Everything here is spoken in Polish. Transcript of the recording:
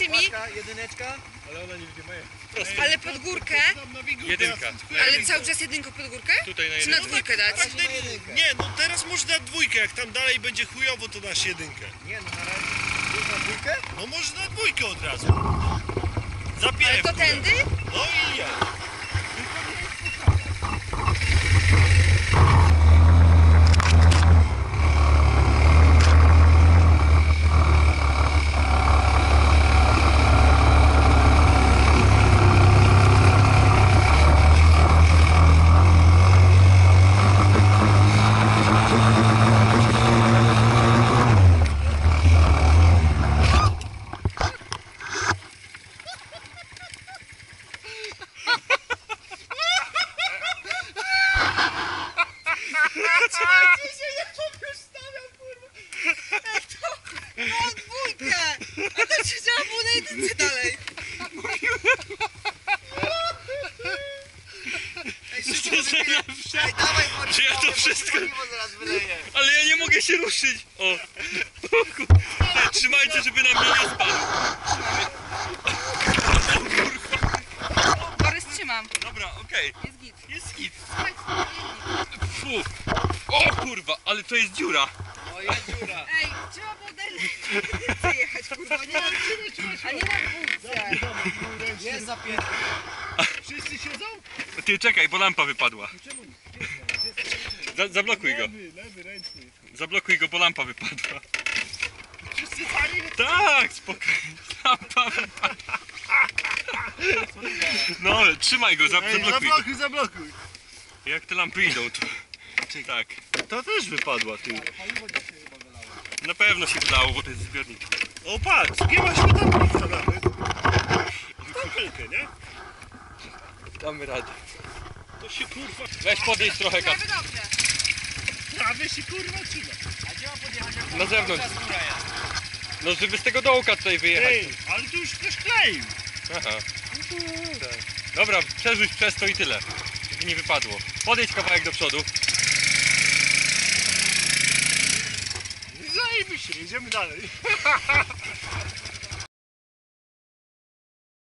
powiedzcie mi, jedyneczka, ale ona nie będzie moja. ale pod górkę, Jedynka. ale cały czas jedynką pod górkę? Tutaj na Czy na jedynkę. dwójkę dać? Nie, no teraz można dwójkę, jak tam dalej będzie chujowo, to dasz jedynkę. Nie, no na razie. Już na dwójkę? No może na dwójkę od razu. Ale Zapieraj to tędy? No i ja. No dwójkę! A to się trzeba było na jedynce dalej. Ej, Ej, dawaj, Borys, Czy ja to bo wszystko- paliwo zaraz wyleje. Ale ja nie mogę się ruszyć! O! Ej, trzymajcie, żeby nam nie spadł. Borys, trzymam. Dobra, okej. Jest git. Jest hit. Słuchaj, jest git. Fu. O kurwa, ale to jest dziura. O, jest dziura. Ej, trzeba było dalej jechać, kurwa, nie na a nie na dwójce. Jest zapięty. Wszyscy siedzą? Ty czekaj, bo lampa wypadła. Zablokuj go. Lewy, ręczny. Zablokuj go, bo lampa wypadła. Wszyscy sami? Tak, spokojnie. Lampa wypadła. No, trzymaj go, zablokuj go. Zablokuj. Jak te lampy idą, to... Tak. To też wypadła, ty. Na pewno się udało, bo to jest zbiornik. O patrz, nie ma śmietnika nawet. Kuchenkę, nie? Damy radę. To się kurwa... Weź podjedź trochę, Kat. Prawie dobrze. Prawie się kurwa trzyma. A gdzie mam podjechać? jak Na zewnątrz. ta skóra jest? No, żeby z tego dołka tutaj wyjechać. Ej, ale tu już ktoś kleił. Aha. Dobra, przerzuć przez to i tyle. Żeby nie wypadło. Podejdź kawałek do przodu. Zajebiście, jedziemy dalej.